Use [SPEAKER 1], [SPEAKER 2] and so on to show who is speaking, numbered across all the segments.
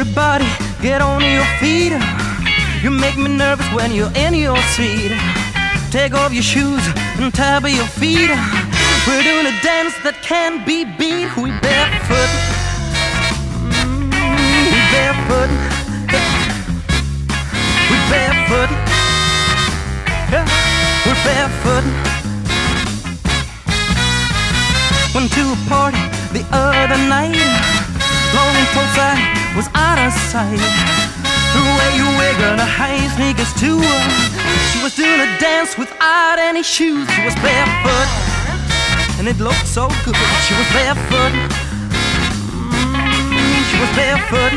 [SPEAKER 1] Everybody get on your feet. You make me nervous when you're in your seat. Take off your shoes and tap your feet. We're doing a dance that can't be beat. We barefoot, we barefoot, we barefoot, yeah, we're barefoot. Went to a party the other night. Long outside was out of sight. The way you wiggled her high sneakers too. She was doing a dance without any shoes. She was barefoot, and it looked so good. She was barefoot, she was barefoot,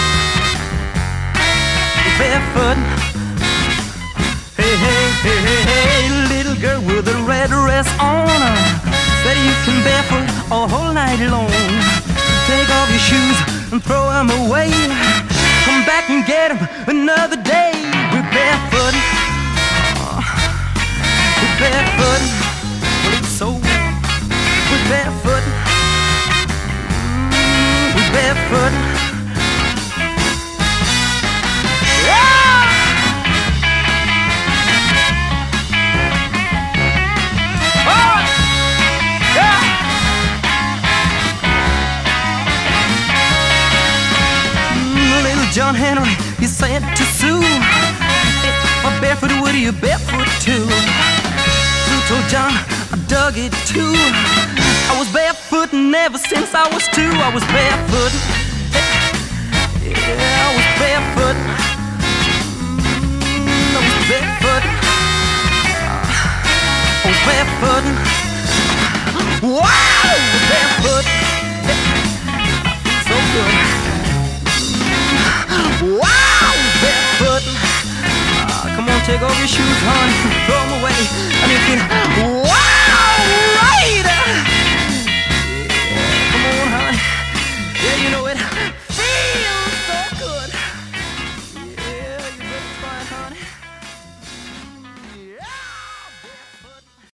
[SPEAKER 1] barefoot. Hey, hey, hey, hey, hey, little girl with a red dress on. Said you can barefoot all whole night long. Take off your shoes and throw them away. Come back and get them another day. We're barefoot, we're barefoot. Well, it's so we're barefoot, we're barefoot. Yeah! Oh! Yeah! Little John Henry, he said to Sue, if I'm barefoot, would you barefoot too? Sue told John, I dug it too. I was barefoot ever since I was 2. I was barefoot, yeah, I was barefoot, I was barefoot, I was barefoot. Wow, I was barefoot, so good. Wow, barefoot. Come on, take off your shoes, hon, throw them away. And if you